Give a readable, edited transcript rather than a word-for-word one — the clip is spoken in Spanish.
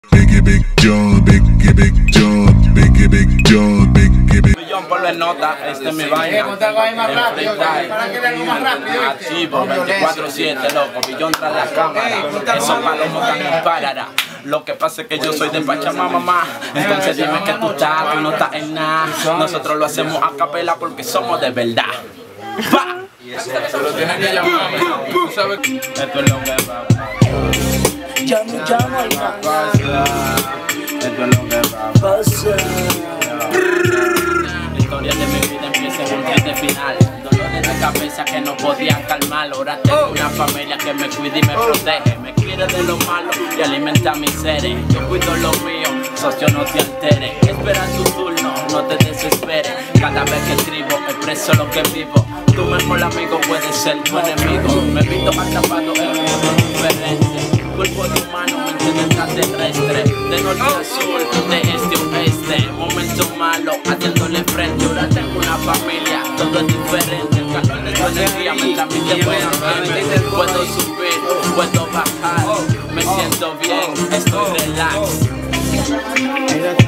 Big John, Big John, Big John, Big Millón por la nota, esta es mi vaina. Activo, 24/7, loco, Millón tras la cámara. Esos palomos también parará. Lo que pasa es que yo soy de Pachamama, mamá. Entonces dime que tú no estás en nada. Nosotros lo hacemos a capela porque somos de verdad. ¡Pa! Se lo tienen que llamar, tú sabes. Esto es lo que va a pasar. Ya me llamo al Esto es lo que va a pasar. La historia de mi vida empieza en un triste final. Dolores de cabeza que no podían calmar. Ahora tengo una familia que me cuida y me protege. Me quiere de lo malo y alimenta a mis seres. Yo cuido lo mío, socio, no te alteres. Espera tu turno, no te desesperes. Cada vez que escribo, expreso lo que vivo. Tu mejor amigo puede ser tu enemigo. Me he visto atrapado en un mundo diferente. Cuerpo de humano, mente de extraterrestre. De norte a sur, de este a oeste. Momento malo, haciéndole frente. Ahora tengo una familia, todo es diferente. El calor de tu energía me transmite buena mente. Puedo subir, puedo bajar. Me siento bien, estoy relax.